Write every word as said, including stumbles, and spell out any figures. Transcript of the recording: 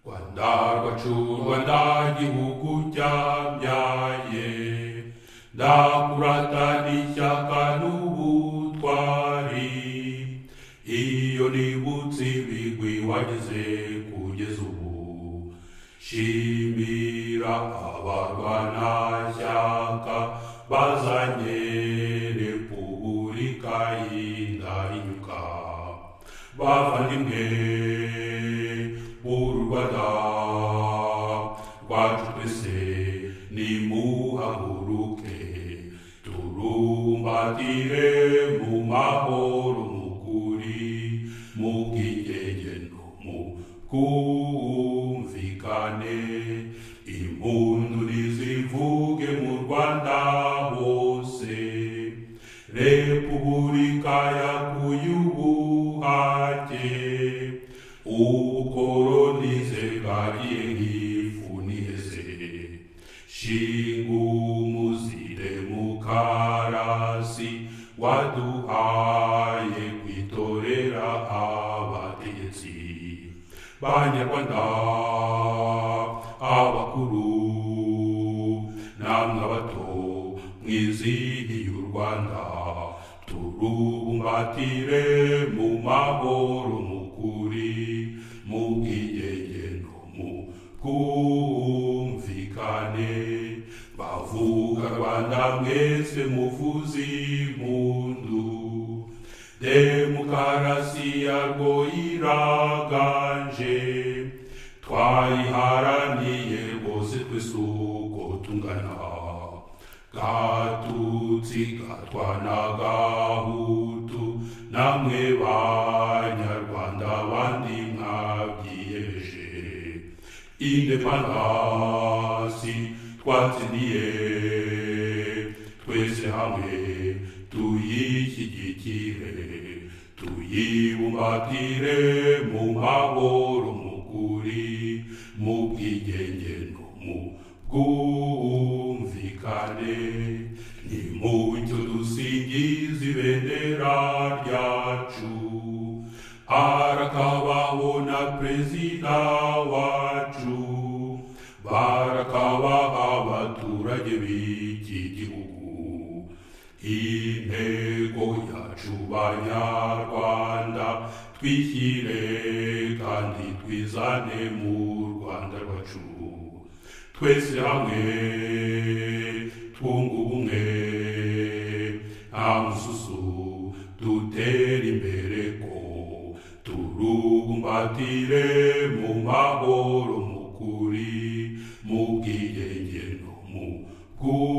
Rwanda rwacu Rwanda gihugu cyambyaye, ndakurata n'ishyaka n'ubutwari, iyo nibutse ibigwi wagize kugeza ubu, shimira abarwanashyaka bazanye Repubulika y'Indahinyuka, bavandimwe b'uru Rwanda rwacu twese nimuhaguruke, turumbatire mu mahoro mukuri, mu bwigenge no mu bwumvikane, impundu nizivuge mu Rwanda hose, Repubulika yakuye ubuhake, ubukolonize bwagiye nk'ifu n'iheze, shinga umuzi demokarasi waduhaye kwitorera abategetsi, Banyarwanda abakuru namwe abato mwizihiye u Rwanda, turubumbatire mu mahoro mukuri, mu bwigenge no mu bwumvikane, bavuga Rwanda mwese muvuze impundu, demokarasi yarwo iraganje, twayiharaniye rwose twese uko tungana, Gatutsi Gatwa na Gahutu, namwe Banyarwanda bandi mwabyiyemeje, indepandansi twatsindiye, twese hamwe tuyishyigikire, tuyibumbatire mu mahoro mukuri, mu bwigenge no mu bwumvikane, nimucyo dusingiza ibendera ryacu, harakabaho na perezida wacu, barakabaho abaturage b'iki gihugu, intego yacu Banyarwanda, twishyire kandi twizane mu Rwanda rwacu, twese hamwe twunga ubumwe, nta mususu dutera imbere ko, turubumbatire mu mahoro mukuri, mu bwigenge no mu bwumvikane.